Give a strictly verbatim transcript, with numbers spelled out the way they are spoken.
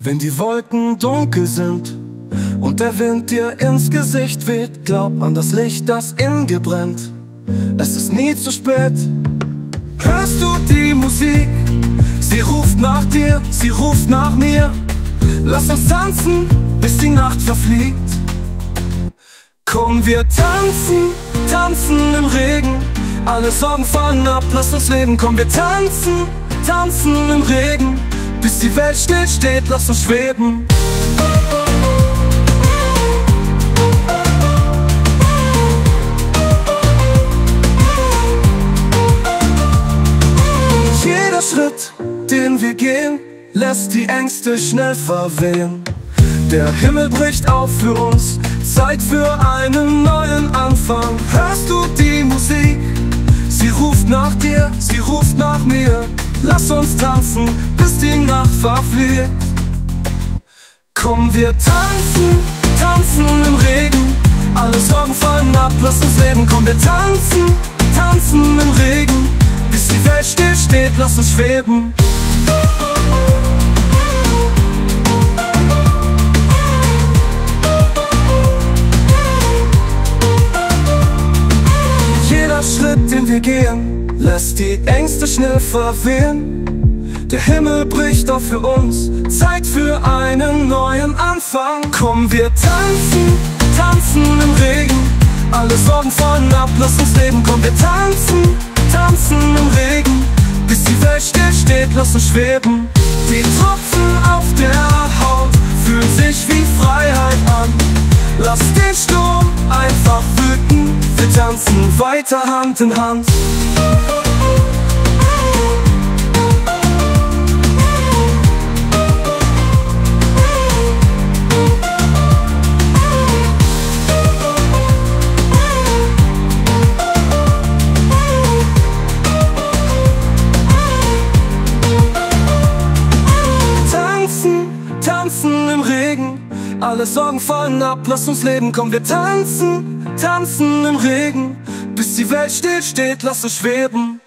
Wenn die Wolken dunkel sind und der Wind dir ins Gesicht weht, glaub an das Licht, das in dir brennt. Es ist nie zu spät. Hörst du die Musik? Sie ruft nach dir, sie ruft nach mir. Lass uns tanzen, bis die Nacht verfliegt. Komm, wir tanzen, tanzen im Regen. Alle Sorgen fallen ab, lass uns leben. Komm, wir tanzen, tanzen im Regen. Bis die Welt still steht, lass uns schweben. Jeder Schritt, den wir gehen, lässt die Ängste schnell verwehen. Der Himmel bricht auf für uns, Zeit für einen neuen Anfang. Hörst du die Musik? Sie ruft nach dir, sie ruft nach mir. Lass uns tanzen, bis die Nacht verfliegt. Komm, wir tanzen, tanzen im Regen. Alle Sorgen fallen ab, lass uns leben. Komm, wir tanzen, tanzen im Regen. Bis die Welt still steht, lass uns schweben. Jeder Schritt, den wir gehen, lässt die Ängste schnell verwehen. Der Himmel bricht auf für uns, Zeit für einen neuen Anfang. Komm, wir tanzen, tanzen im Regen. Alle Sorgen fallen ab, lass uns leben. Komm, wir tanzen, tanzen im Regen. Bis die Welt still steht, lass uns schweben. Die Tropfen auf der Haut fühlen sich wie Freiheit an. Lass den Sturm einfach wüten. Wir tanzen weiter Hand in Hand. Tanzen im Regen, alle Sorgen fallen ab, lass uns leben. Komm, wir tanzen, tanzen im Regen. Bis die Welt still steht, lass uns schweben.